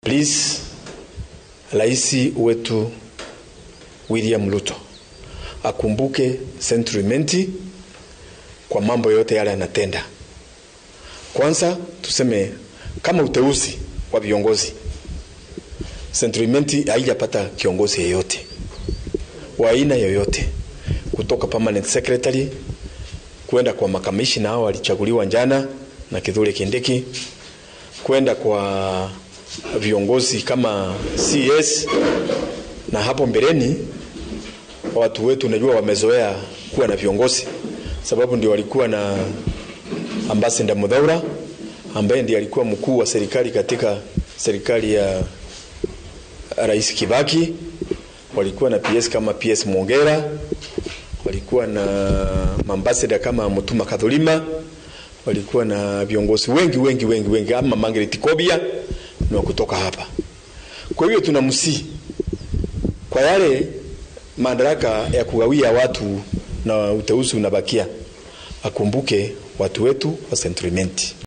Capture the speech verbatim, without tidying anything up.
Please, Rais wetu William Ruto akumbuke sentiment kwa mambo yote yale anatenda. Kwanza tuseme kama uteuzi wa viongozi, sentiment haijapata kiongozi yeyote wa aina yoyote, kutoka permanent secretary kwenda kwa makamishina hao walichaguliwa jana na Kithure Kindiki, kwenda kwa viongozi kama C S, na hapo mbeleni watu wetu unajua wamezoea kuwa na viongozi, sababu ndio walikuwa na Ambassador Mudhaura ambaye ndiye alikuwa mkuu wa serikali katika serikali ya Rais Kibaki, walikuwa na P S kama P S Mwongera, walikuwa na ambassador kama Mutuma Kadhulima, walikuwa na viongozi wengi wengi wengi wengi ama Margaret Kobia ni kutoka hapa. Kwa hiyo tunamsi kwa yale madaraka ya kugawia watu na uteuzi unabakia, akumbuke watu wetu wa sentiment.